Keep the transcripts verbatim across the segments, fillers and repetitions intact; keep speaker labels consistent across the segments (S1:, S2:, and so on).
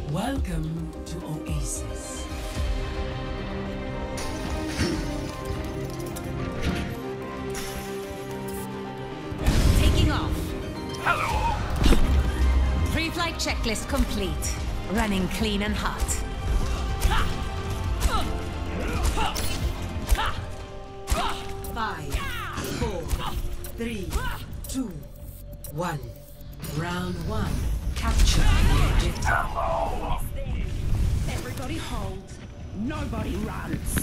S1: Welcome to Oasis.
S2: Taking off.
S3: Hello.
S2: Pre-flight checklist complete. Running clean and hot.
S1: Five, four, three, two, one. Round one. Capture the objective.
S3: Hello.
S4: Everybody holds. Nobody runs.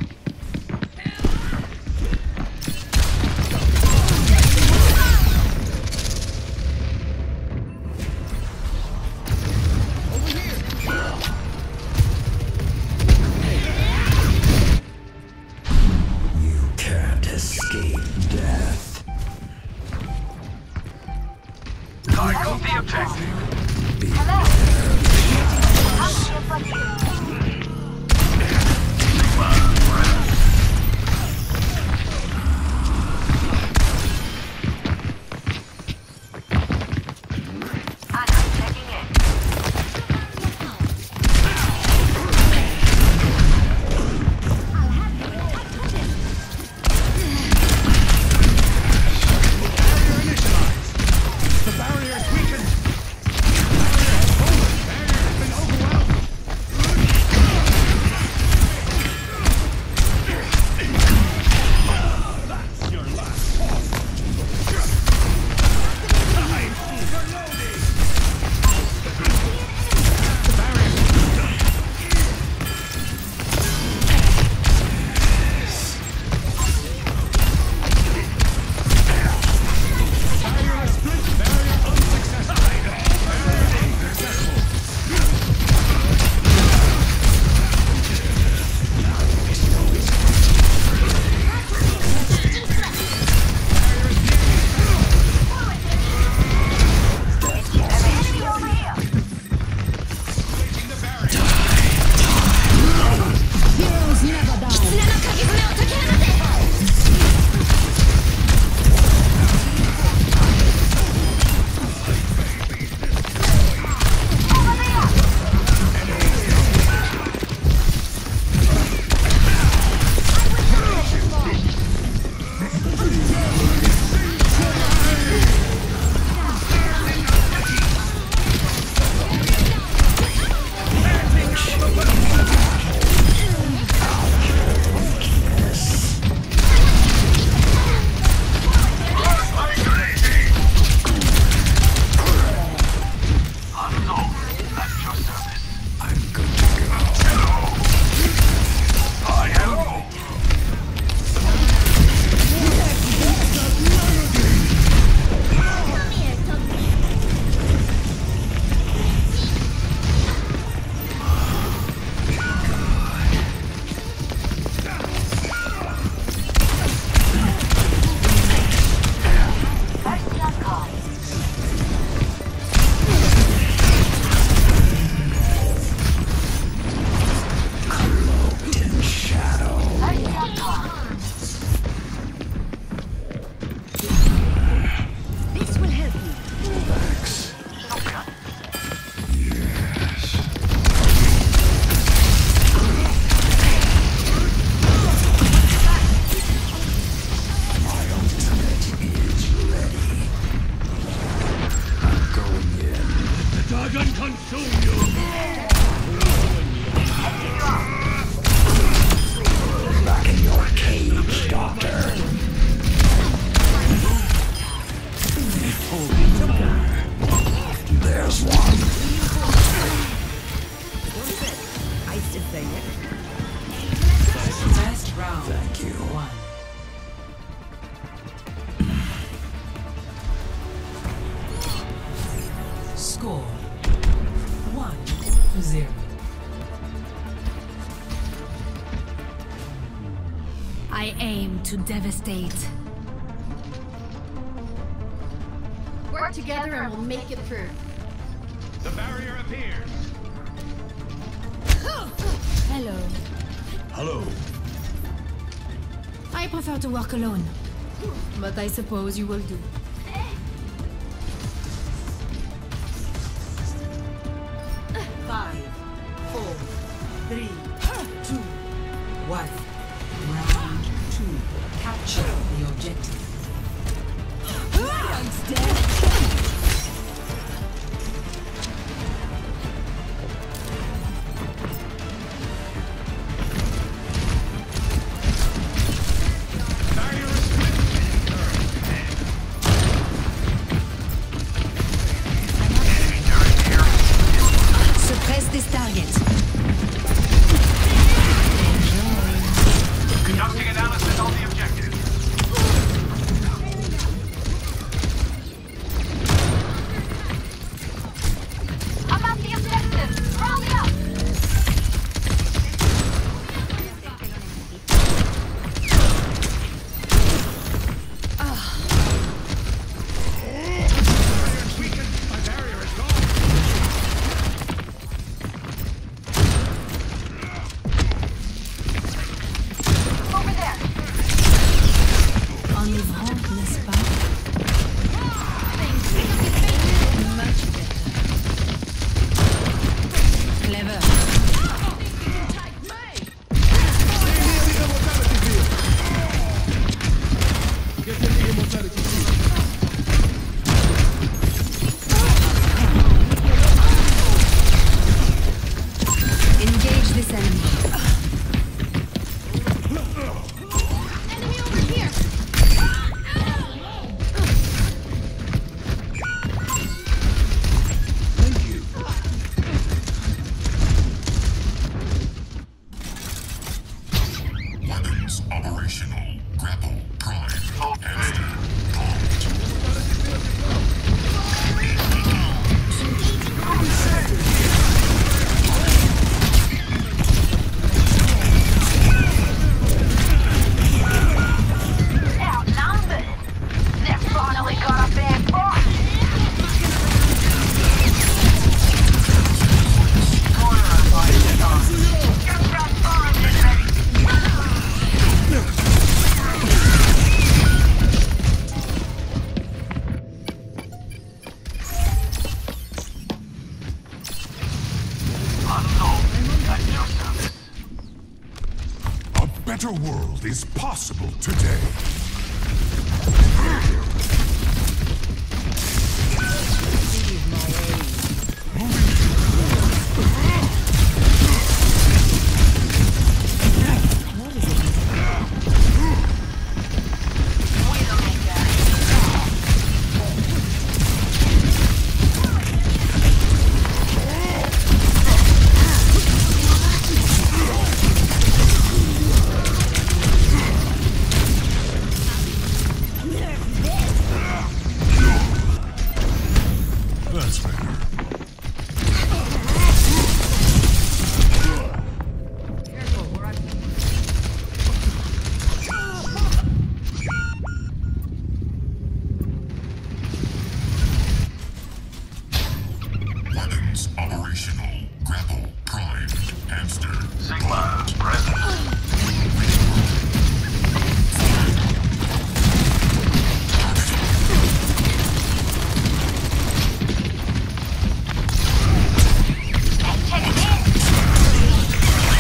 S5: You can't escape death.
S3: Title the objective.
S5: Be
S1: First round.
S5: Thank you.
S1: One. Score one to zero.
S2: I aim to devastate.
S6: Work together and we'll make it through.
S3: The barrier appears.
S2: Hello.
S5: Hello.
S2: I prefer to work alone. But I suppose you will do.
S1: Five, Three, two, one. Round two. Capture the objective.
S4: One's dead.
S3: Barrier is split.
S2: Suppress this target.
S3: Conducting analysis on the objective.
S6: I'm at the objective. Round it up.
S3: Barrier is weakened. My barrier is gone.
S6: Over there.
S2: Enivrant, n'est-ce pas? Much better. Clever. Engage this enemy.
S6: Enemy over here.
S7: Weapons operational. Grapple prime. Hamster.
S6: Outnumbered. They finally got a bad boss. Get transformed, ready.
S3: Unknown. At your service.
S7: A better world is possible today. That's better. Weapons operational. Grapple prime. Hamster.
S3: Sigma present.
S6: Check it in.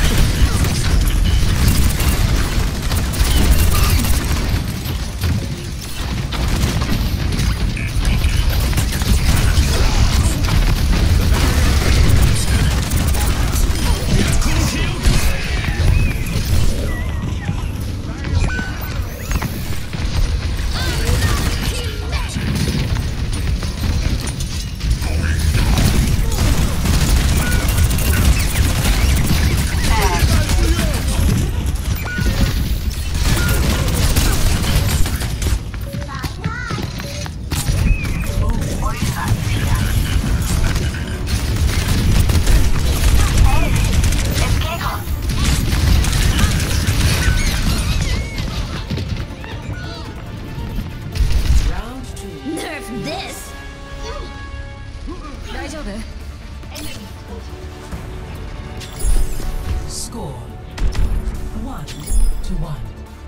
S1: Score one to one.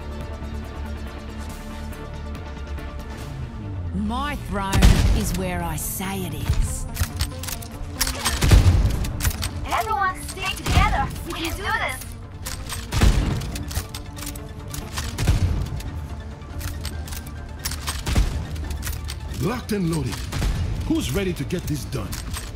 S2: My throne is where I say it is.
S6: Everyone stick together. We can do this.
S8: Locked and loaded. Who's ready to get this done?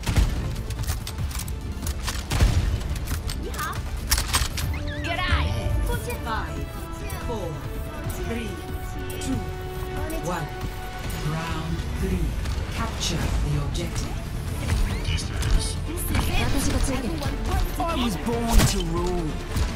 S1: Five, four, three, two, one. Round three. Capture the objective.
S2: I was born to rule.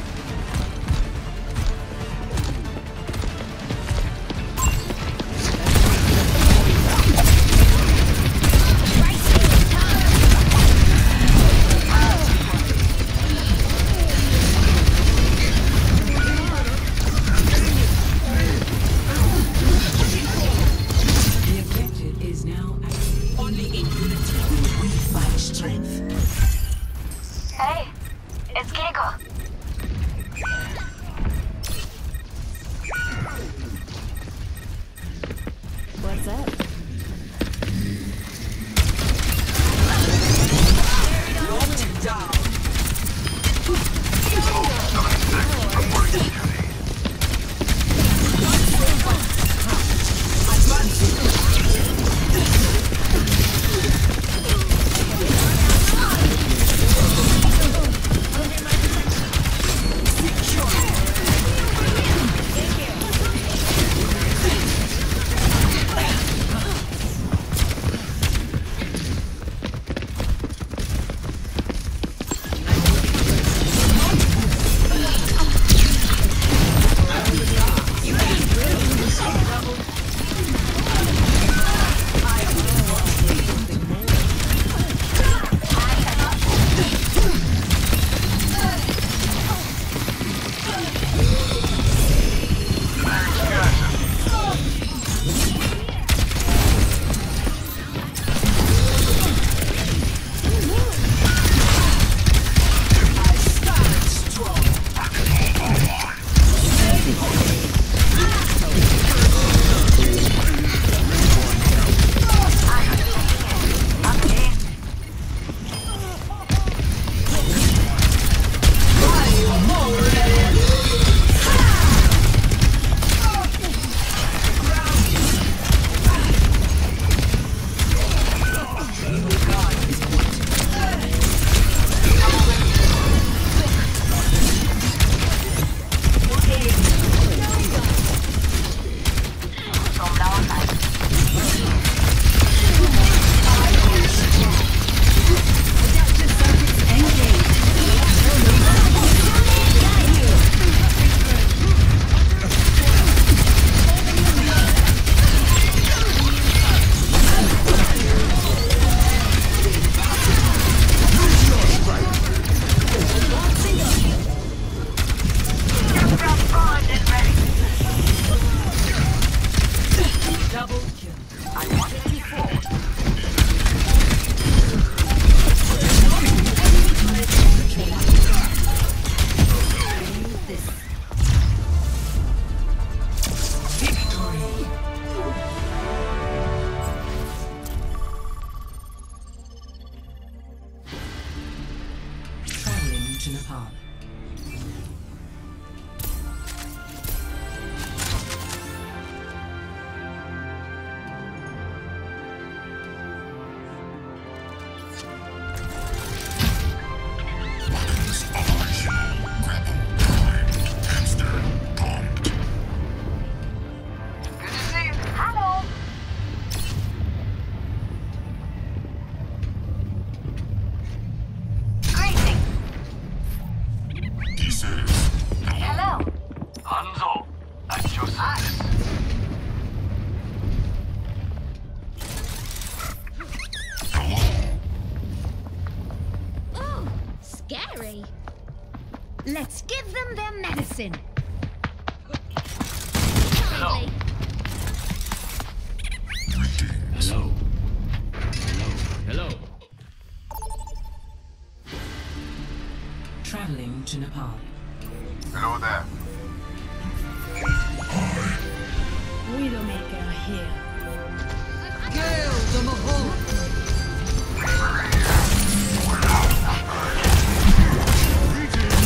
S1: to Nepal.
S2: Let's give them their medicine.
S3: Hello. Hello. Hello. Hello.
S1: Traveling to Nepal.
S3: Hello there.
S4: Widowmaker here.
S1: Hail the Mahal!
S3: Greetings.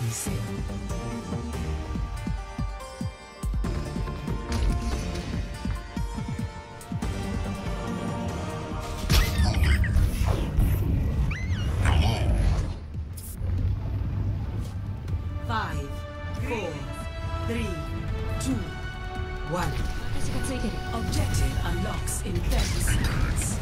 S1: Begins. Five, four, three, two, one. Objective unlocks in thirty seconds.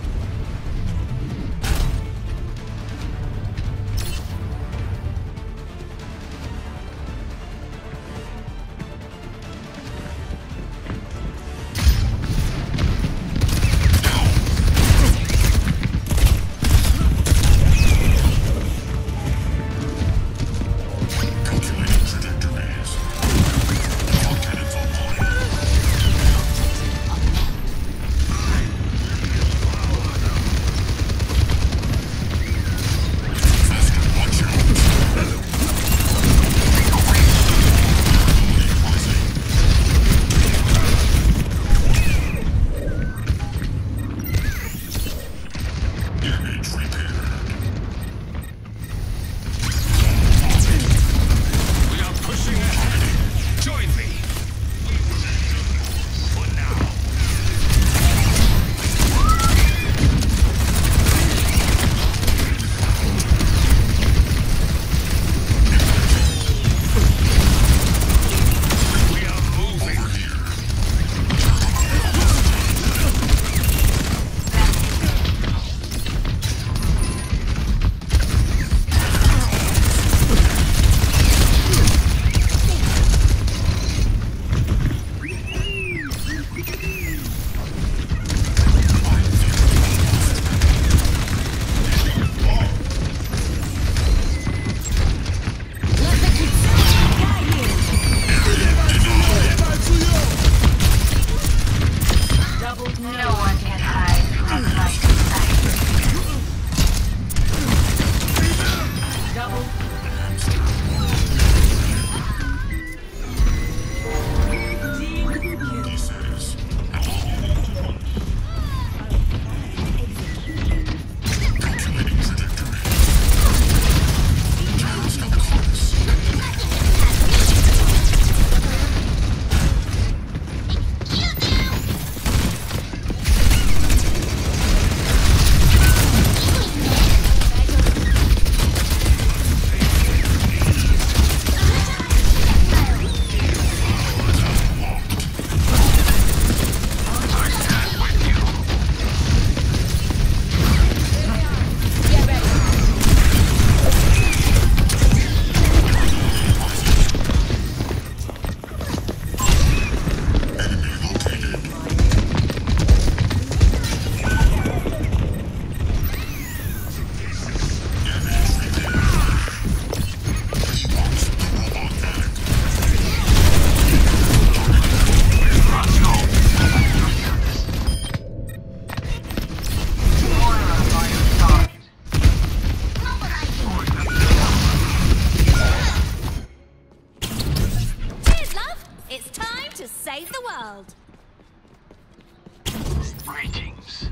S9: Greetings.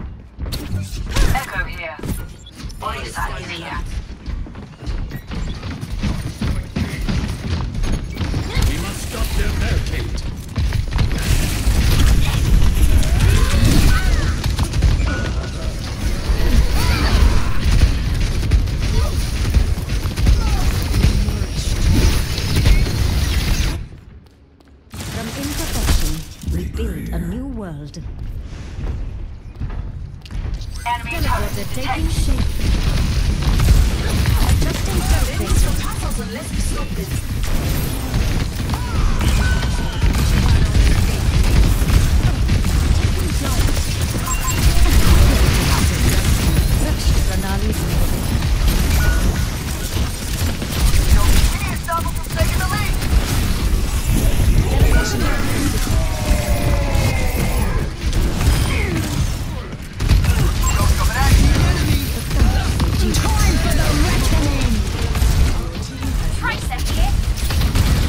S9: Echo here. Orisa is here.
S5: We must stop their barricade.
S2: From imperfection, we build a new world.
S9: Enemy
S2: Teleporter
S9: turret
S2: taking
S9: detected.
S2: shape. Adjusting surface.
S6: Let's stop this.
S9: We need Double from taking the lead.
S2: Time for the reckoning!
S9: Tricep here.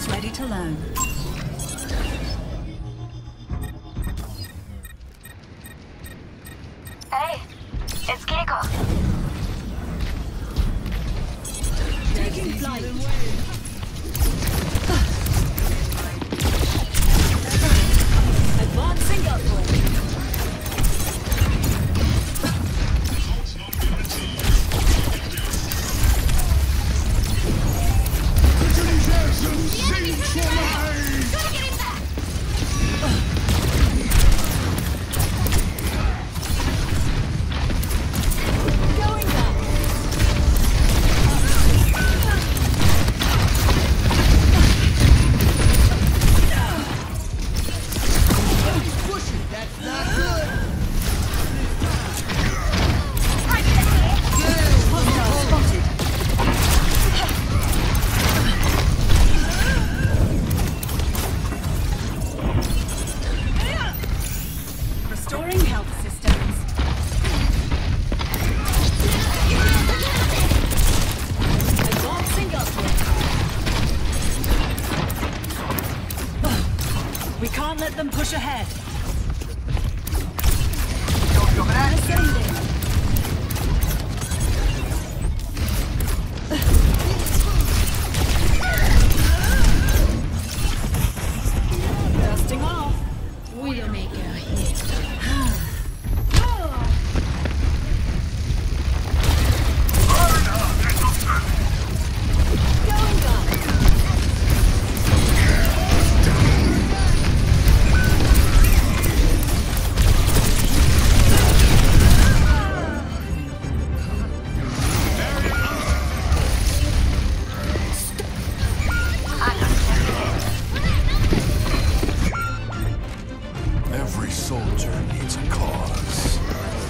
S2: ready to learn.
S9: Hey, it's Keiko.
S4: Taking flight.
S2: Advancing upward. Restoring health systems. Advancing upward. We can't let them push ahead. Ascending. Dusting off.
S6: We'll make it here.
S8: Every soldier needs a cause.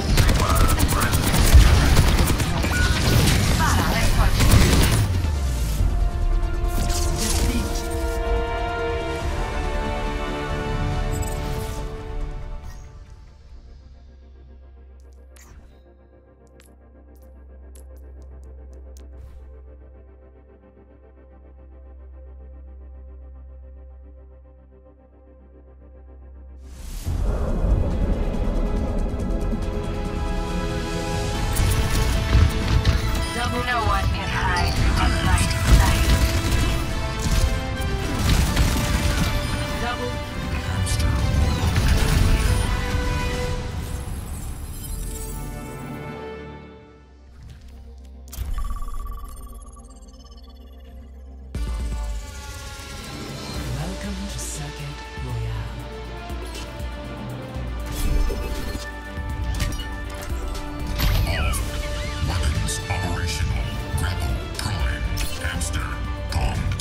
S9: No one can hide from light sight.
S2: Double.
S1: Welcome to Circuit Royale.
S7: Weapons operational. Grapple prime. Hamster bombed.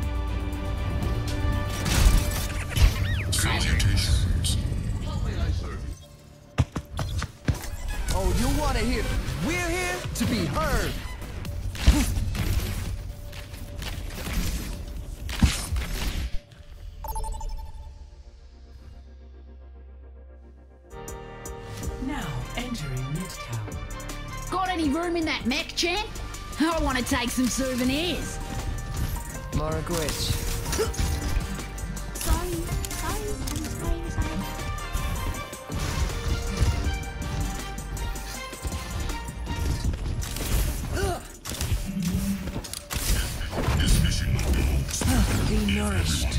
S7: Salutations.
S10: Oh, you want to hear? We're here to be heard.
S1: Now entering Midtown.
S6: Got any room in that mech, champ? I want to take some souvenirs.
S10: Margaret.
S6: Sorry, sorry, I'm sorry, sorry.
S7: This mission will
S10: Be nourished.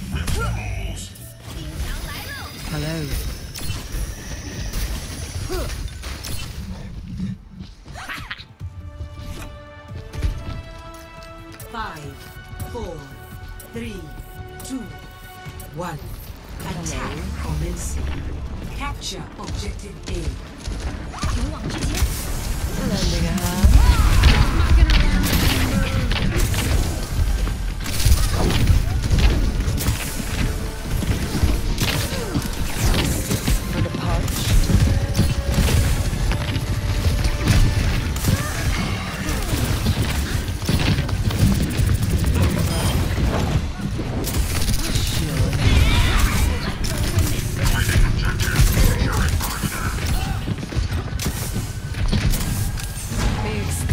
S10: Hello.
S1: Five, four, three, two, one. Attack commencing. Capture objective A.
S10: Lending a hand. For the punch. Be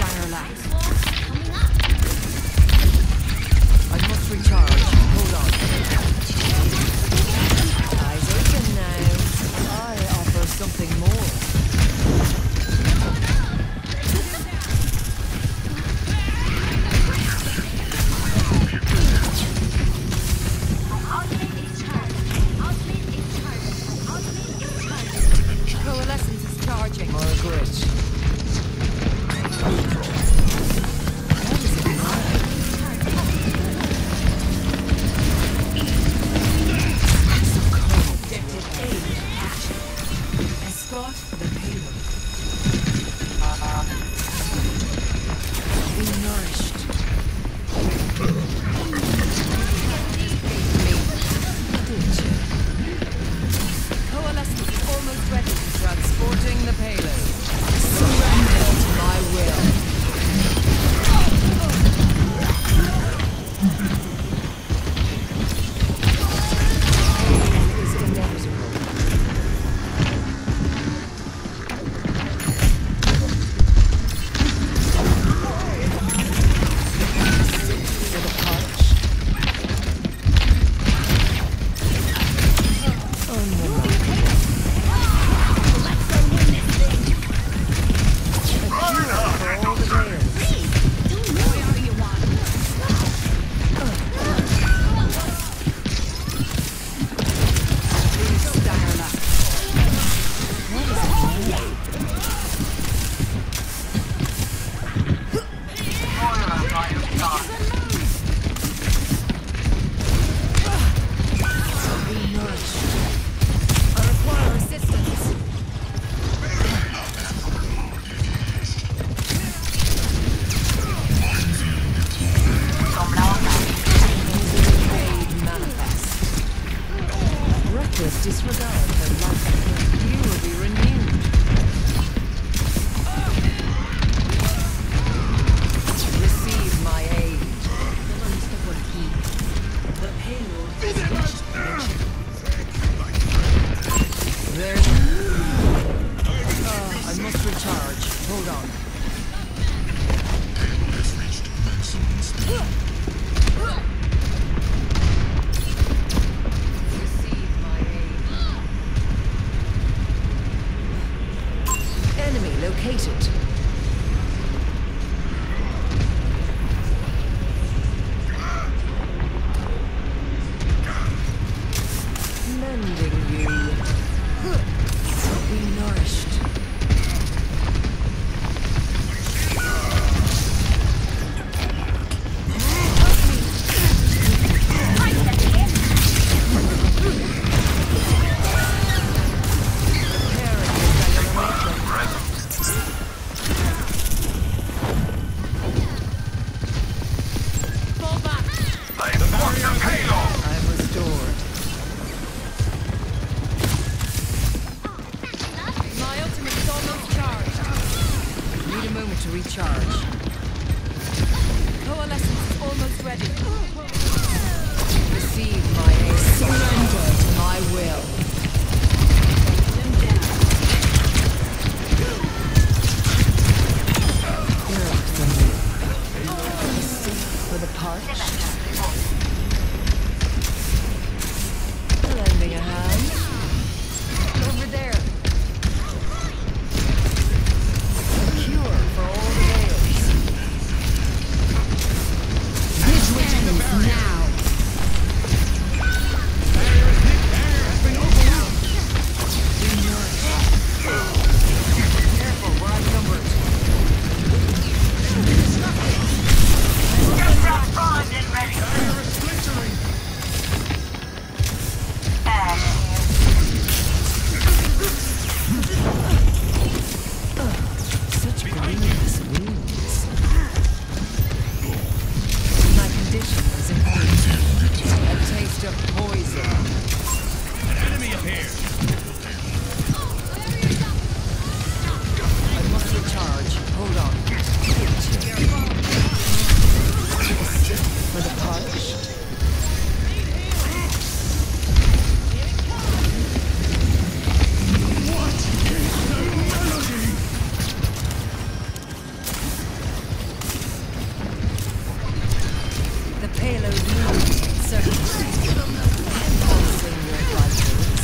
S10: Receive my aid. Enemy located. Mending you. Be nourished. To recharge. Coalescence is almost ready. Receive my aid. Surrender to my will. For the parched. Lending a hand. Over there.
S6: Now.
S10: Careful, we're outnumbered.
S9: Aircraft primed and ready.
S10: Such grievous wounds. My condition is improved. A taste of poison.
S5: An enemy appeared.
S10: I must recharge. Hold on. For the parched. The payload moves, certainly. Pulsing your vitals.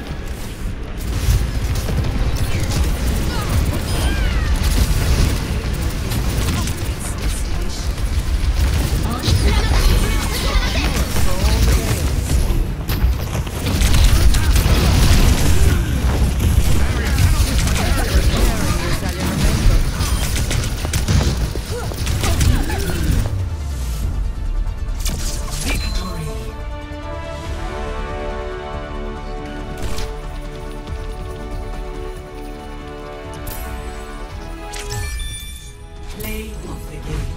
S1: Play of the game.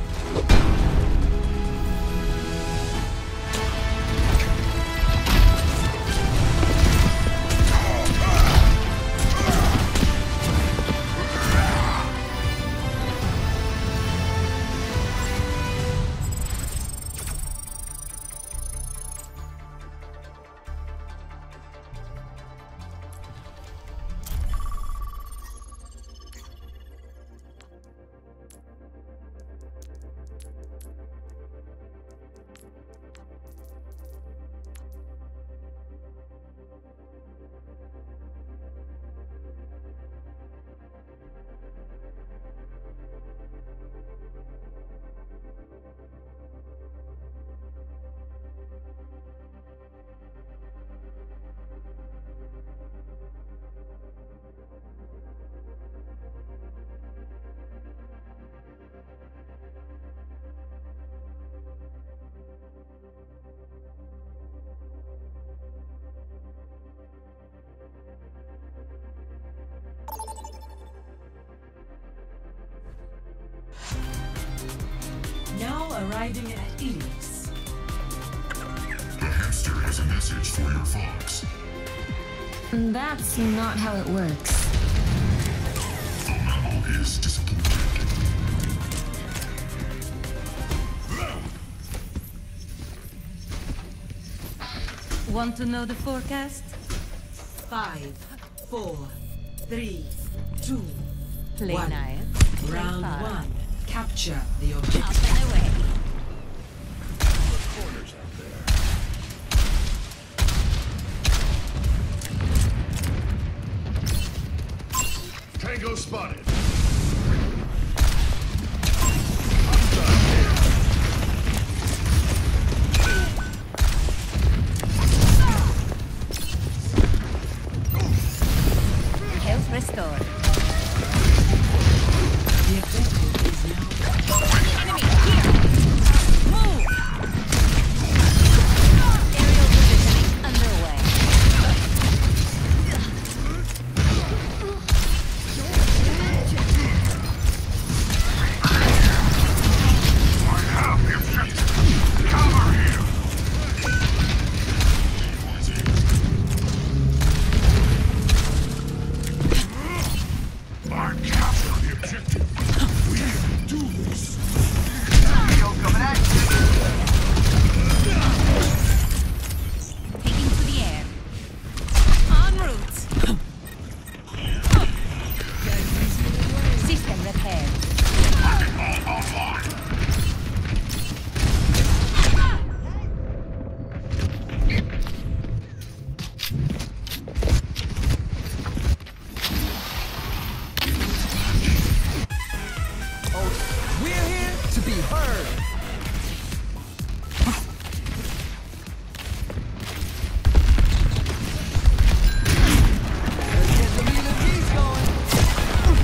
S1: Now arriving at Elix.
S7: The hamster has a message for your fox.
S4: That's not how it works.
S7: The mammal is disappointed.
S2: Want to know the forecast?
S1: Five, four, three, two,
S2: Play
S1: one.
S2: nice.
S1: Round
S2: Play fun.
S1: one. Capture the objective.
S2: Up and away.
S8: spotted.
S2: Health restored.
S1: The objective is now.
S2: Enemy here! Move! Aerial positioning underway.
S3: I have the objective. Cover here. I capture the objective. We can do this.
S2: Taking to the air. En route. System repaired.
S10: Oh, we're here to be heard. Let's get the meat and cheese going.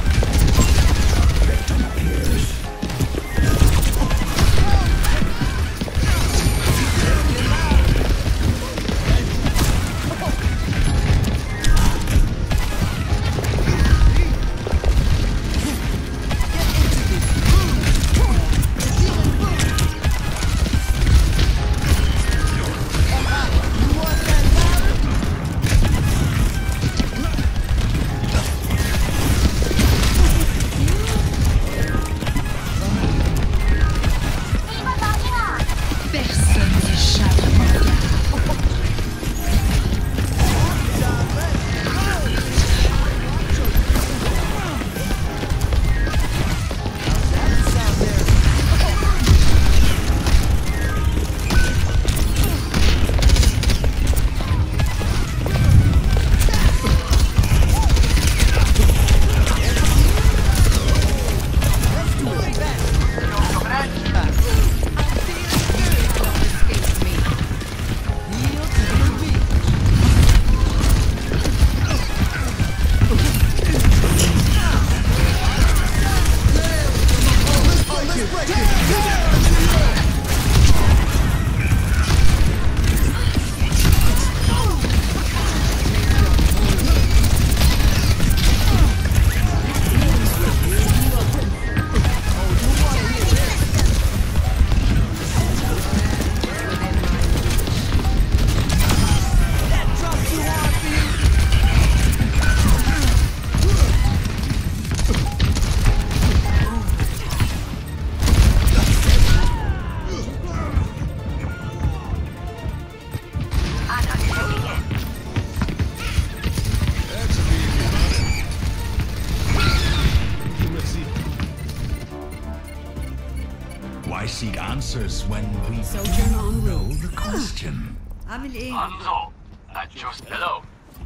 S5: Why seek answers when we
S1: Soldier en
S5: know
S1: route.
S5: the question?
S1: عامل ايه؟
S3: Hanzo. I just hello.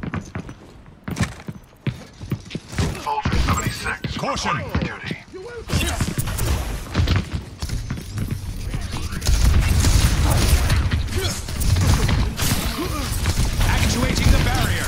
S3: Soldier seventy-six.
S5: Caution!
S3: reporting for duty.
S5: Actuating the barrier!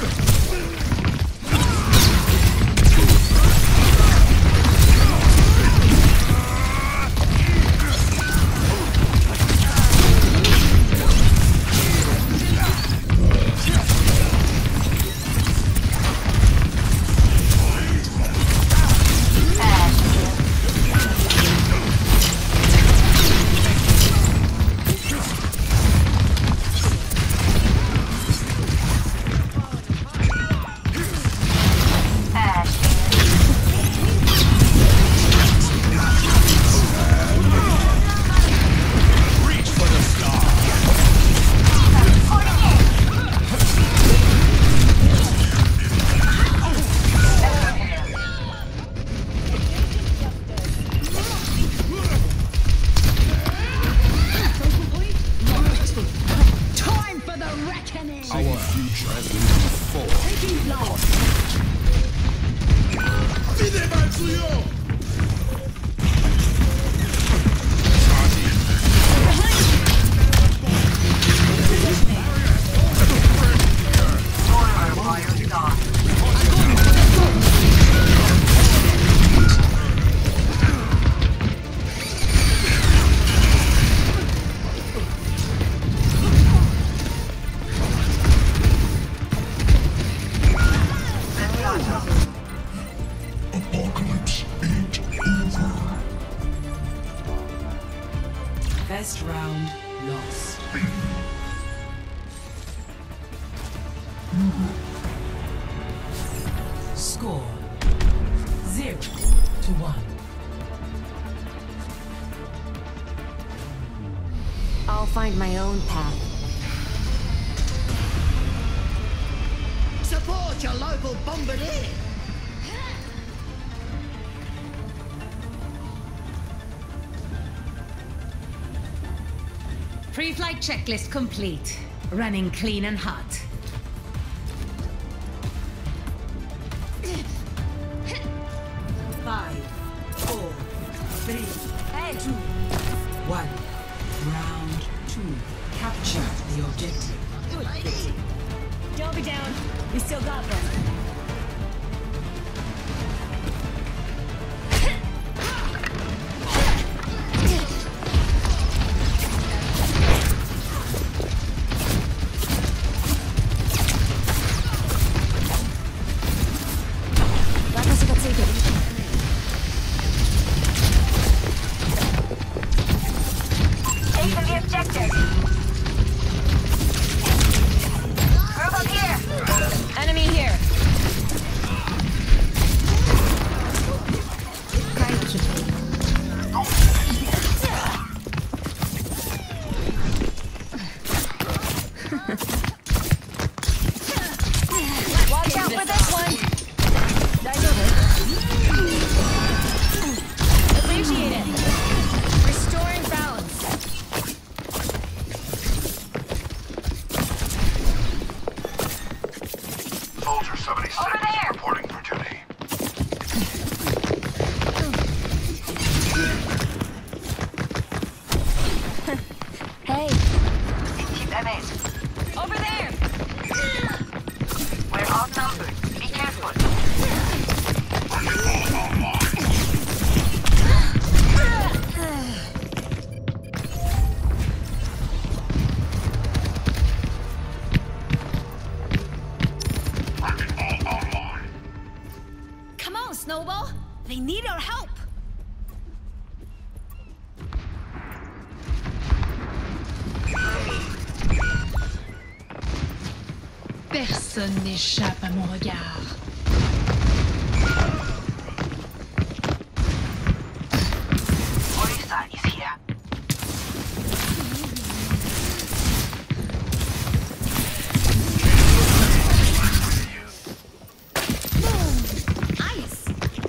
S8: Our future has been forged.
S6: Taking flight.
S7: Apocalypse ain't over.
S1: First round lost. Score zero to one.
S4: I'll find my own path.
S6: Support your local bombardier.
S2: Pre-flight checklist complete. Running clean and hot. Five, four, three, two, one. Round two. Capture the objective.
S4: Don't be down. We still got this.
S9: Taking the objective. Group up here.
S4: Enemy here.
S9: Watch out for this one.
S4: Dive over. Appreciate it. Restoring balance.
S7: Soldier seventy-six
S9: Over there.
S7: reporting for duty.
S4: Hey,
S9: Keep them in.
S4: over there.
S9: We're outnumbered. Be careful.
S7: Wrecking ball online.
S4: Come on, Snowball. They need our help.
S11: Personne n'échappe à mon regard.
S9: Orisa is here.
S4: Ice.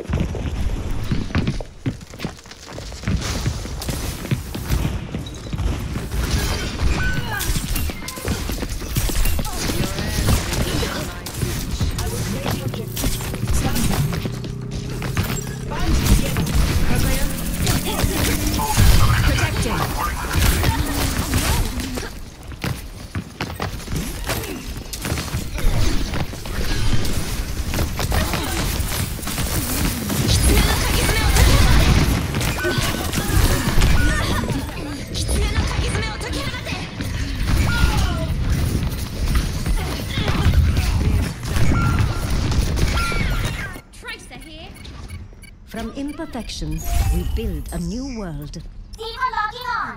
S12: From imperfection, we build a new world.
S9: Diva logging on.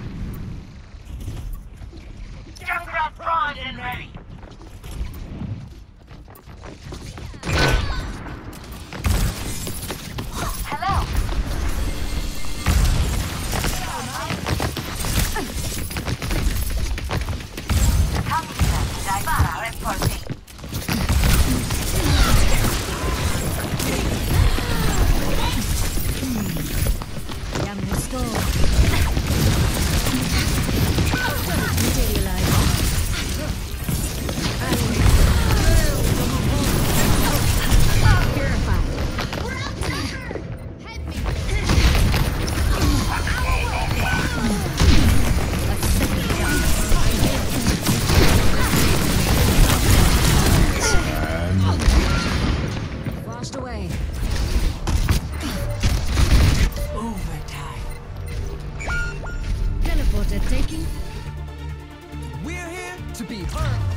S9: Junkrat primed and ready. Hello. Captain Daibara reporting.
S12: Young restore. Materialize.
S11: for the taking.
S10: We're here to be heard.